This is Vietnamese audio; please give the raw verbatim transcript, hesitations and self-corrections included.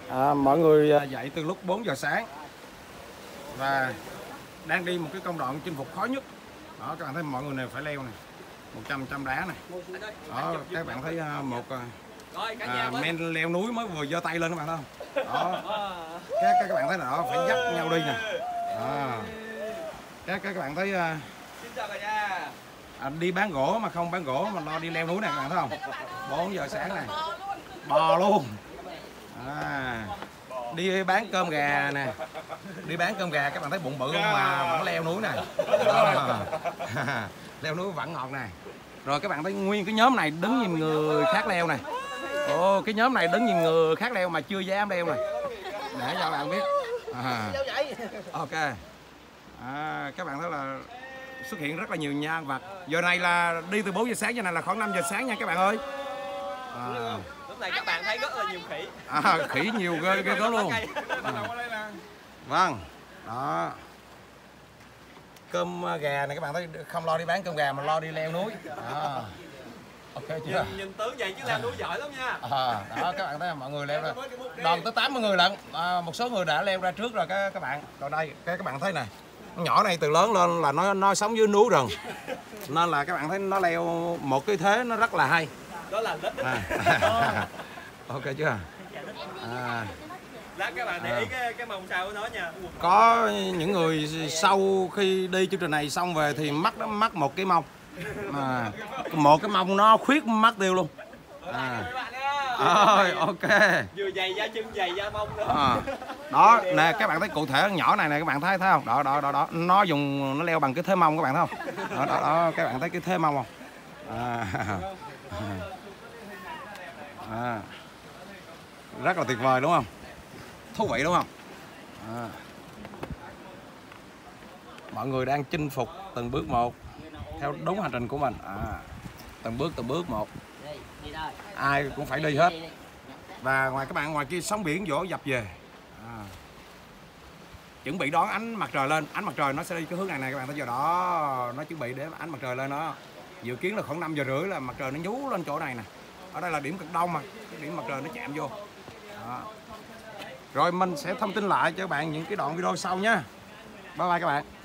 À, mọi người dậy từ lúc bốn giờ sáng và đang đi một cái công đoạn chinh phục khó nhất. Đó, các bạn thấy mọi người này phải leo này, một trăm trăm đá này. Đó, các bạn thấy một à, men leo núi mới vừa giơ tay lên các bạn thấy không? Đó, các các bạn thấy là đó phải dắt nhau đi nè. Đó. Các các bạn thấy à, à, đi bán gỗ mà không bán gỗ mà lo đi leo núi này các bạn thấy không? bốn giờ sáng này, bò luôn. À, đi bán cơm gà nè, đi bán cơm gà các bạn thấy bụng bự không mà vẫn leo núi này. Leo núi vẫn ngọt này. Rồi các bạn thấy nguyên cái nhóm này đứng nhìn người khác leo này. Ồ, cái nhóm này đứng nhìn người khác leo mà chưa dám leo này, để cho các bạn biết. À, ok. À, các bạn thấy là xuất hiện rất là nhiều nhân vật. Giờ này là đi từ bốn giờ sáng, giờ này là khoảng năm giờ sáng nha các bạn ơi. À, lúc này các bạn thấy rất là nhiều khỉ. À, khỉ nhiều ghê ghê có luôn. À. Vâng, đó. Cơm gà này các bạn thấy không lo đi bán cơm gà mà lo đi leo núi. À. Ok chưa? Nhìn, nhìn tướng vậy chứ leo núi giỏi lắm nha. À, đó các bạn thấy mọi người leo ra. Đoàn tới tám mươi người lận. À, một số người đã leo ra trước rồi các các bạn. Còn đây các các bạn thấy này. Nhỏ này từ lớn lên là nó nó sống dưới núi rừng. Nên là các bạn thấy nó leo một cái thế nó rất là hay. Đó là lít. À. Ok chưa? À. Lát các bạn để ý cái cái mông sao của nó nha. Có những người sau khi đi chương trình này xong về thì mắc nó mắc một cái mông. À, một cái mông nó khuyết mất tiêu luôn. À. Rồi, ok. Vừa giày da chân giày da mông nữa. À. Đó nè các bạn thấy cụ thể nhỏ này nè các bạn thấy thấy không? Đó đó đó đó, nó dùng nó leo bằng cái thế mông các bạn thấy không? Đó đó, đó các bạn thấy cái thế mông không? À. À. Rất là tuyệt vời đúng không? Thú vị đúng không? À. Mọi người đang chinh phục từng bước một theo đúng hành trình của mình. À. Từng bước từng bước một. Ai cũng phải đi hết. Và ngoài các bạn ngoài kia sóng biển vỗ dập về. À. Chuẩn bị đón ánh mặt trời lên, ánh mặt trời nó sẽ đi cái hướng này này các bạn thấy giờ đó, nó chuẩn bị để ánh mặt trời lên đó. Dự kiến là khoảng năm giờ rưỡi là mặt trời nó nhú lên chỗ này nè. Ở đây là điểm cực đông mà, cái điểm mặt trời nó chạm vô. Đó. Rồi mình sẽ thông tin lại cho các bạn những cái đoạn video sau nha. Bye bye các bạn.